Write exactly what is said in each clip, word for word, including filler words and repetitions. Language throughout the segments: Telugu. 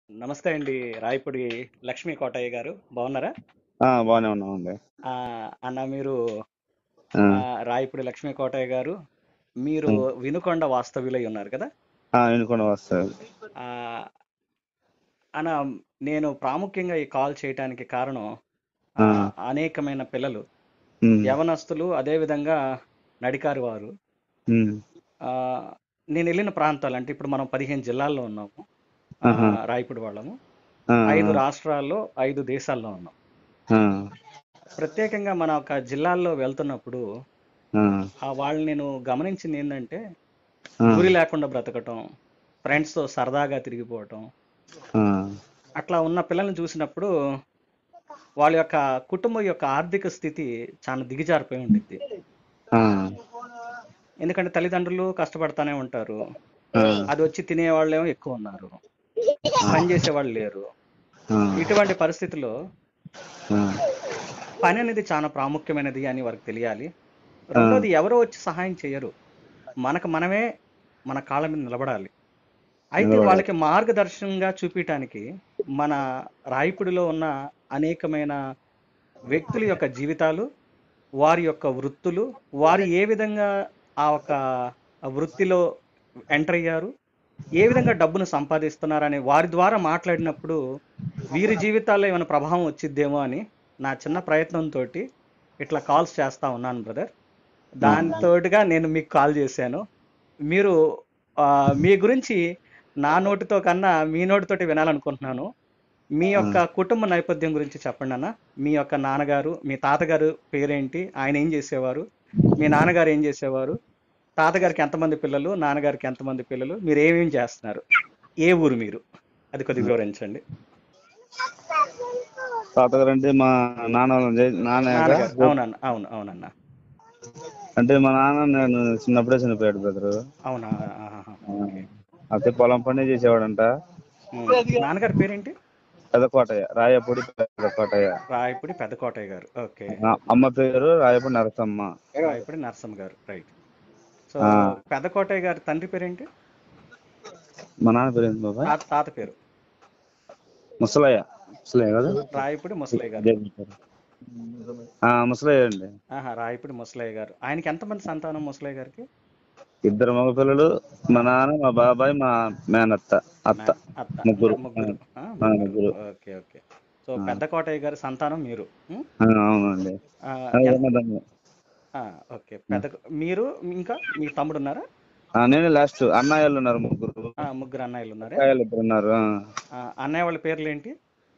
నమస్తే అండి. రాయపుడి లక్ష్మీ కోటయ్య గారు బాగున్నారా? ఆ, బాగానే ఉన్నామండి. ఆ, అన్న మీరు ఆ, ఆ, రాయపుడి లక్ష్మీ కోటయ్య గారు మీరు ఉమ్. వినుకొండ వాస్తవ్యులై ఉన్నారు కదా? ఆ, వినుకొండ వస్తారు. ఆ, అన్న, నేను ప్రాముఖ్యంగా ఈ కాల్ చేయటానికి కారణం ఆ, ఆ, అనేకమైన పిల్లలు, ఉమ్, యవనస్తులు, అదేవిధంగా నడికారు వారు ఉమ్, ఆ, నేను వెళ్ళిన ప్రాంతాలు అంటే ఇప్పుడు మనం పదిహేను జిల్లాల్లో ఉన్నాము. ఆ, ఆహా, రాయపుడి వాళ్ళము ఆ, ఐదు రాష్ట్రాల్లో ఐదు దేశాల్లో ఉన్నాం. ఆ, ప్రత్యేకంగా మన ఒక జిల్లాల్లో వెళ్తున్నప్పుడు ఆ, ఆ వాళ్ళు నేను గమనించింది ఏంటంటే ఆ, గురి లేకుండా బ్రతకటం, ఫ్రెండ్స్తో సరదాగా తిరిగిపోవటం, ఆ, అట్లా ఉన్న పిల్లల్ని చూసినప్పుడు వాళ్ళ యొక్క కుటుంబం యొక్క ఆర్థిక స్థితి చాలా దిగజారిపోయి ఉండిద్ది. ఆ, ఎందుకంటే తల్లిదండ్రులు కష్టపడతానే ఉంటారు, ఆ, అది వచ్చి తినేవాళ్ళేమో ఎక్కువ ఉన్నారు, పని చేసేవాళ్ళు లేరు. ఆ, ఇటువంటి పరిస్థితుల్లో ఆ, పని అనేది చాలా ప్రాముఖ్యమైనది అని వారికి తెలియాలి. ఆ, రెండోది, ఎవరో వచ్చి సహాయం చేయరు, మనకు మనమే మన కాళ్ళ మీద నిలబడాలి. అయితే నిలబడాలి. వాళ్ళకి మార్గదర్శనంగా చూపించటానికి మన రాయపుడిలో ఉన్న అనేకమైన వ్యక్తుల యొక్క జీవితాలు, వారి యొక్క వృత్తులు, వారు ఏ విధంగా ఆ ఒక వృత్తిలో ఎంటర్ అయ్యారు, ఏ విధంగా డబ్బును సంపాదిస్తున్నారని వారి ద్వారా మాట్లాడినప్పుడు వీరి జీవితాల్లో ఏమైనా ప్రభావం వచ్చిద్దేమో అని నా చిన్న ప్రయత్నంతో ఇట్లా కాల్స్ చేస్తా ఉన్నాను బ్రదర్. ఆ, దాంతోటిగా నేను మీకు కాల్ చేశాను. మీరు ఆ, మీ గురించి నా నోటితో కన్నా మీ నోటితోటి వినాలనుకుంటున్నాను. మీ ఆ. యొక్క కుటుంబ నేపథ్యం గురించి చెప్పండి అన్న. మీ యొక్క నాన్నగారు, మీ తాతగారు పేరేంటి, ఆయన ఏం చేసేవారు, మీ నాన్నగారు ఏం చేసేవారు, తాతగారికి ఎంతమంది పిల్లలు, నాన్నగారికి ఎంతమంది పిల్లలు, మీరు ఏమేమి చేస్తున్నారు, ఏ ఊరు మీరు, అది కొద్దిగా వివరించండి. తాతగారు అంటే మా నాన్న వాళ్ళ జే- నాన్నగా నాన్నగారు, అవునన్న, అవును అవునన్న. అంటే మా నాన్న నేను చిన్నప్పుడే చనిపోయాడు బ్రదరు. అవునా? ఆహాహా, ఓకే. అయితే పొలం పని చేసేవాడంట. ఉమ్. నాన్నగారి పేరేంటి? పెద్ద కోటయ్య, రాయపూడి పెద్ద కోటయ్య. రాయపుడి పెద్ద కోటయ్య గారు, ఓకే. ఆ, అమ్మ పేరు రాయపూడి నరసమ్మ. రాయపుడి నరసమ్మ గారు, రైట్. సో ఆ, పెద్ద కోటయ్య గారి తండ్రి పేరేంటి? మా నాన్న పేరు ఏంటి బాబాయ్? తాత తాత పేరు? ముసలయ్య. ముసలయ్య కదా? రాయపుడి ముసలయ్య గారు. ఆ, ముసలయ్య అండి. ఆహా, రాయపుడి ముసలయ్య గారు. ఆయనకి ఎంతమంది సంతానం ముసలయ్య గారికి? ఇద్దరు మగ పిల్లలు, ఆ, మా నాన్న, మా బాబాయ్, మా మేనత్త, అత్త. మ్యాన్ అత్త, అంటే ముగ్గురు. ఆ, ముగ్గురు. ఆ, ఆ, ముగ్గురు, ముగ్గురు. Okay okay. సో ఆ, పెద్ద కోటయ్య గారి సంతానం మీరు. ఉం? ఆ, అవునండి. ఆ, ఆ, ఎన్- ఉన్నదమ్ము. ఆ, ఓకే. పెద్ద మీరు ఇంకా మీ తమ్ముడు ఉన్నారా? ఆ, నేనే లాస్ట్. అన్నయ్యలు ఉన్నారు ముగ్గురు. ఆ, ముగ్గురు అన్నయ్యలు ఉన్నారే? అక్కయ్యలు ఇద్దరు ఉన్నారు. ఆ. ఆ, అన్నయ్య వాళ్ళ పేర్లు ఏంటి?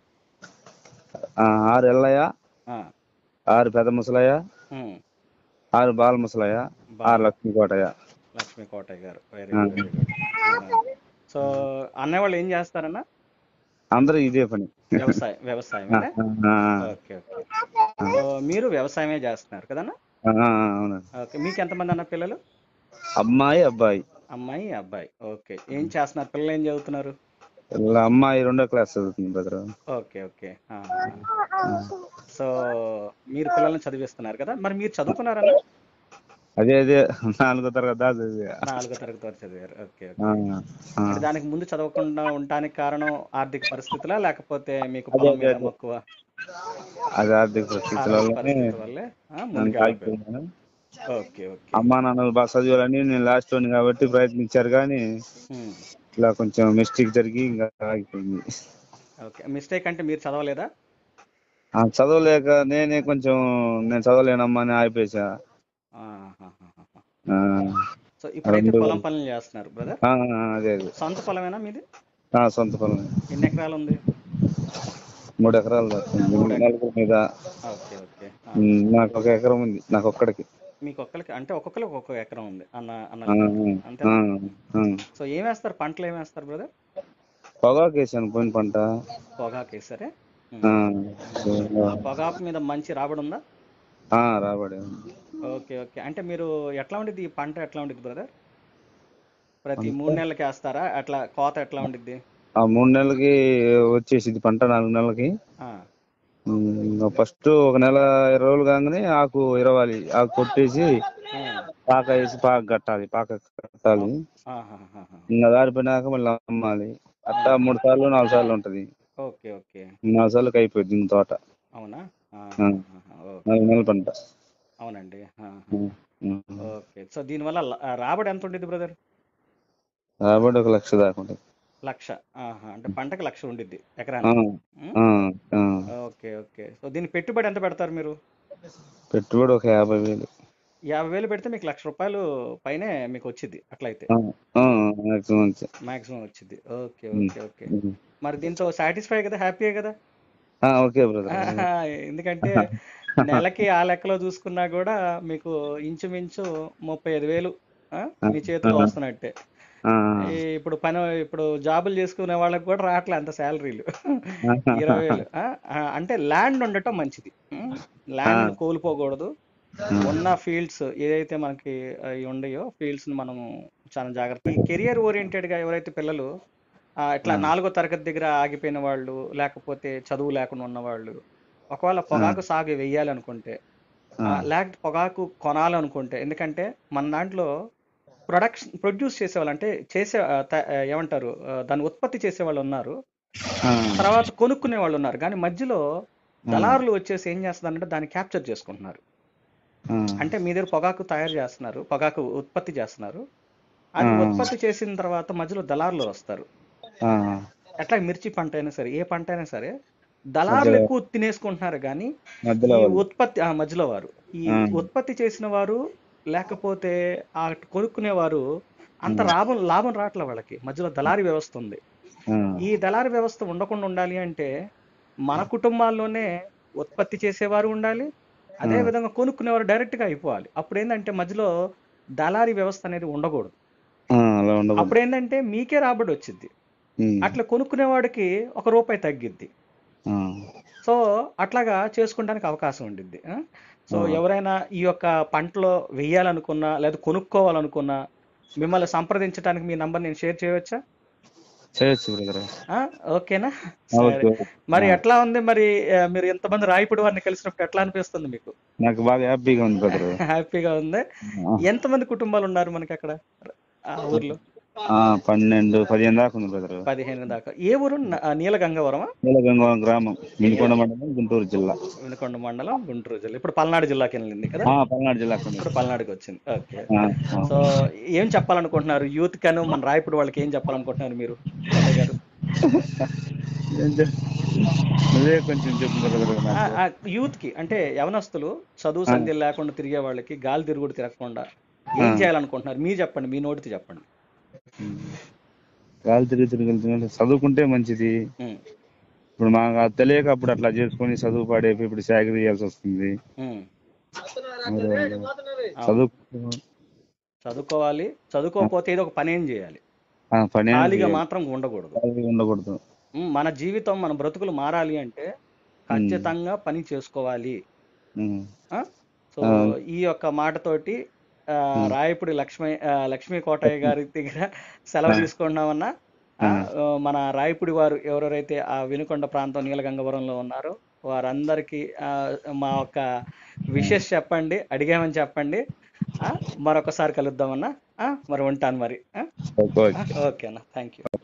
ఆ, ఆరు ఎల్లయ్య, ఆ, ఆరు పెద్ద ముసలయ్య, ఉం. ఆరు బాల ముసలయ్య, ఆరు బాల లక్ష్మీ కోటయ్య. లక్ష్మీ కోటయ్య గారు, వెరీ ఆ. Good very good. సో అన్నయ్య వాళ్ళు ఏం చేస్తారన్నా? అందరూ ఇదే పని. వ్యవసాయం ఆ, వ్యవసాయమేనా? ఆ, ఓకే ఓకే. సో మీరు వ్యవసాయమే చేస్తున్నారు కదన్నా? ఆ, ఆ, అవునండి. ఓకే. మీకు ఎంతమంది అన్న పిల్లలు? అమ్మాయి, అబ్బాయి. అమ్మాయి అబ్బాయి, ఓకే. ఏం చేస్తున్నారు పిల్లలు, ఏం చదువుతున్నారు? ఇలా అమ్మాయి రెండో క్లాస్ చదువుతుంది బ్రదర్. Okay okay. ఆ, ఆ. సో మీరు పిల్లల్ని చదివిస్తున్నారు కదా, మరి మీరు చదువుకున్నారన్నా? అదే అదే నాలుగో తరగతి దాకా చదివా. నాలుగో తరగతి వరకు చదివారు, ఓకే ఆ, ఓకే. ఆ. అంటే దానికి ముందు చదవకుండా ఉండటానికి కారణం ఆర్థిక పరిస్థితులా, లేకపోతే మీకు అదే పొలం అదే మీద అదే మక్కువ? అది ఆర్థిక పరిస్థితుల ఆర్థిక వల్లనే పరిస్థితి వల్లే ఆ, నన్ను ముందుకు వెళ్ళకపోయారు. ఆగిపోయాను. Okay okay. అమ్మా నాన్నలు బాగా చదివాలని నేను లాస్ట్ వన్ కాబట్టి ప్రయత్నించారు, కానీ ఉమ్. ఇలా కొంచెం మిస్టేక్ జరిగి ఇంకా ఆగిపోయింది. ఓకే. మిస్టేక్ అంటే మీరు చదవలేదా? ఆ, చదవలేక నేనే కొంచెం నేను చదవలేనమ్మా అని ఆగిపోయా. ఆహాహాహా. ఆ, సో ఇప్పుడైతే రెండు పొలం పనులు చేస్తున్నారు బ్రదర్. ఆ, అదే అదే సొంత పొలమేనా మీది? ఆ, సొంత పొలం. ఎన్ని ఎకరాలు ఉంది? మూడు ఎకరాలు దాకా మూడు ఎకరాలు. నలుగురు మీద. Okay okay. ఆ. ఉమ్, నాకు ఒక ఎకరం ఉంది, నాకు ఒక్కడికి. మీకు ఒక్కరికి అంటే ఒక్కొక్కరికి ఒక్కొక్క ఎకరం ఉంది అన్న ఆ, అన్నల లెక్క, ఆ, అంతేనా? ఆ. సో ఏమేస్తారు, పంటలు ఏమేస్తారు బ్రదర్? పొగాకు వేసాను, పోయిన పంట. పొగాకు వేసారే? ఆ, ఆ పొగాకు మీద మంచి రాబడి ఉందా? ఆ, రాబడి. Okay okay. అంటే మీరు ఎట్లా ఉండిద్ది ఈ పంట, ఎట్లా ఉండిద్ది బ్రదర్? ప్రతి మూడు అంటే నెలలకి వేస్తారా? అట్లా కోత ఎట్లా ఉండిద్ది? ఆ మూడు నెలలకి వచ్చేసింది పంట, నాలుగు నెలలకి. ఆ, ఫస్ట్ ఒక నెల ఇరవై రోజులు కాగానే ఆకు ఇరవాలి, ఆకు కొట్టేసి ఉమ్. పాక వేసి పాక కట్టాలి, పాక కట్టాలి. ఆహాహాహా. ఇంకా దారిపోయినాక మళ్ళీ అమ్మాలి. అట్లా మూడు సార్లు నాలుగు సార్లు ఉంటది. ఓకే ఓకే నాలుగు సార్లకి అయిపోయింది దీని తోట. అవునా ఆ, ఆహాహాహా, ఓకే నాలుగు నెలల పంట. అవునండి ఆహా. ఉమ్, ఉమ్. ఓకే సో దీనివల్ల ల- ఆ, రాబడి ఎంత ఉండేది బ్రదర్? రాబడి ఒక లక్ష దాకా ఉంటది. లక్ష. ఆహా, అంటే పంటకి లక్ష ఉండిద్ది ఆ, ఎకరానికి. ఉమ్, ఆ, ఆ. ఓకే ఓకే సో దీని పెట్టుబడి ఎంత పెడతారు మీరు? పెట్టుబడి ఒక యాభై వేలు. యాభై వేలు పెడితే మీకు లక్ష రూపాయలు పైనే మీకు వచ్చింది అట్లయితే. ఆ, ఆ, మాక్సిమం అంతే. మాక్సిమం వచ్చింది. Okay um, okay okay um. మరి దీంతో సాటిస్ఫై కదా, హ్యాపీయే కదా? ఆ, ఓకే బ్రదర్. ఆహా, ఎందుకంటే నెలకి ఆ లెక్కలో చూసుకున్నా కూడా మీకు ఇంచుమించు ముప్పై ఐదు వేలు ఆ, మీ చేతిలో వస్తున్నట్టే. ఈ ఇప్పుడు పని ఇప్పుడు జాబులు చేసుకునే వాళ్ళకి కూడా రావట్లే అంత శాలరీలు. ఇరవై వేలు ఆ, ఆ, అంటే ల్యాండ్ ఉండటం మంచిది. ల్యాండ్ని కోల్పోకూడదు. ఉన్న ఫీల్డ్స్ ఏదైతే మనకి ఆ, ఇవి ఉండయో ఫీల్డ్స్ని మనం చాలా జాగ్రత్త. ఈ కెరియర్ ఓరియంటెడ్గా ఎవరైతే పిల్లలు ఆ, ఇట్లా నాలుగో తరగతి దగ్గర ఆగిపోయిన వాళ్ళు, లేకపోతే చదువు లేకుండా ఉన్నవాళ్ళు, ఒకవేళ పొగాకు సాగు వెయ్యాలనుకుంటే ఆ, లేకపోతే పొగాకు కొనాలనుకుంటే, ఎందుకంటే మన దాంట్లో ప్రొడక్షన్ ప్రొడ్యూస్ చేసేవాళ్ళు అంటే చేసే ఆ, త- ఆ, ఏమంటారు ఆ, దాన్ని ఉత్పత్తి చేసే వాళ్ళు ఉన్నారు, తర్వాత కొనుక్కునే వాళ్ళు ఉన్నారు. కానీ మధ్యలో దళారులు వచ్చేసి ఏం చేస్తున్నారంటే దాన్ని క్యాప్చర్ చేసుకుంటున్నారు. అంటే మీ దగ్గర పొగాకు తయారు చేస్తున్నారు, పొగాకు ఉత్పత్తి చేస్తున్నారు, అది ఉత్పత్తి చేసిన తర్వాత మధ్యలో దళారులు వస్తారు. ఎట్లా మిర్చి పంట అయినా సరే, ఏ పంట అయినా సరే దళారులు మధ్యలో ఎక్కువ తినేసుకుంటున్నారు. కానీ మధ్యలో ఈ వాళ్ళు. ఉత్పత్తి ఆ మధ్యలో వారు, ఈ ఆ, ఉత్పత్తి చేసిన వారు లేకపోతే ఆ కొనుక్కునేవారు అంత ఉమ్, లాభం లాభం రావట్లే వాళ్ళకి. మధ్యలో దళారీ వ్యవస్థ ఉంది. ఆ, ఈ దళారీ వ్యవస్థ ఉండకుండా ఉండాలి అంటే మన కుటుంబాల్లోనే ఉత్పత్తి చేసేవారు ఉండాలి, ఆ, అదే విధంగా కొనుక్కునేవారు డైరెక్ట్గా అయిపోవాలి. అప్పుడు ఏంటంటే మధ్యలో దళారీ వ్యవస్థ అనేది ఉండకూడదు. ఆ, అలా ఉండకూడదు. అప్పుడు ఏంటంటే మీకే రాబడి వచ్చింది, ఉమ్, అట్లా కొనుక్కునేవాడికి ఒక రూపాయి తగ్గిద్ది. ఆ, సో అట్లాగా చేసుకోవడానికి అవకాశం ఉండిద్ది. ఆ? సో ఆ. ఎవరైనా ఈ యొక్క పంటలో వెయ్యాలనుకున్నా లేదా కొనుక్కోవాలనుకున్నా మిమ్మల్ని సంప్రదించడానికి మీ నంబర్ నేను షేర్ చేయవచ్చా? చేయొచ్చు బ్రదర్. ఆ, ఓకేనా? సరే. ఓకే. మరి ఆ, ఎట్లా ఉంది మరి ఆ, మీరు ఎంతమంది రాయపూడి వారిని కలిసినప్పుడు ఎట్లా అనిపిస్తుంది మీకు? నాకు బాగా హ్యాపీగా ఉంది బ్రదర్. హ్యాపీగా ఉంది. ఎంతమంది కుటుంబాలు ఉన్నారు మనకి అక్కడ ఆ ఊర్లో? పన్నెండు పదిహేను దాకా ఉంది బ్రదర్. పదిహేను దాకా. ఏ ఊరు? న- నీలగంగవరమా? నీలగంగవరం గ్రామం, వినుకొండ మండలం, గుంటూరు జిల్లా. వినుకొండ మండలం, గుంటూరు జిల్లా. ఇప్పుడు పల్నాడు జిల్లాకి వెళ్ళింది కదా? ఆ, పల్నాడు జిల్లాకు ఉంది. ఇప్పుడు పల్నాడుకి వచ్చింది. ఓకే ఆ, ఓకే. ఆ. సో ఏం చెప్పాలనుకుంటున్నారు యూత్ కను మన రాయపూడి వాళ్ళకి ఏం చెప్పాలనుకుంటున్నారు మీరు, కోటయ్య గారు? ఏం చెప్ నువ్వే కొంచెం చెప్పు బ్రదర్ ఆ, నాకు. ఆ, యూత్ కి అంటే యవనస్తులు చదువు ఆ, సంధ్యలు లేకుండా తిరిగే వాళ్ళకి, గాలి తిరుగుడు తిరగకుండా ఆ. ఏం చేయాలనుకుంటున్నారు మీరు చెప్పండి, మీ నోటితో చెప్పండి. గాలి తిరిగి తిరిగి వెళ్తున్నా చదువుకుంటే మంచిది. ఉమ్, ఇప్పుడు మాకు అది తెలియక అప్పుడు అట్లా చేసుకొని చదువు పాడైపోయి ఇప్పుడు చాకరీ చేయాల్సి వస్తుంది. ఉమ్, మరి అవును. చదువు చదువుకోవాలి. చదువుకోకపోతే ఏదో ఒక పని ఏం చేయాలి, ఆ, పని ఏం ఖాళీగా చేయాలి, మాత్రం ఉండకూడదు. ఖాళీగా ఉండకూడదు. ఉమ్, మన జీవితం మన బ్రతుకులు మారాలి అంటే ఉమ్, ఖచ్చితంగా పని చేసుకోవాలి. ఉమ్, ఆ? సో ఆ, ఈ యొక్క మాటతోటి ఆ, ఉమ్, రాయపూడి లక్ష్మి ఆ, లక్ష్మీ కోటయ్య గారి దగ్గర సెలవు ఆ, తీసుకుంటున్నామన్నా. ఆ, ఆ, ఆ, మన రాయపూడి వారు ఎవరెవరైతే ఆ వినుకొండ ప్రాంతం నీలగంగవరంలో ఉన్నారో వారందరికీ ఆ, మా యొక్క విషెస్ చెప్పండి, అడిగామని చెప్పండి. ఆ, మరొకసారి కలుద్దామన్నా. ఆ, మరి ఉంటాను మరి. ఆ, ఓకే. ఆ, ఓకే అన్న, థ్యాంక్ యూ.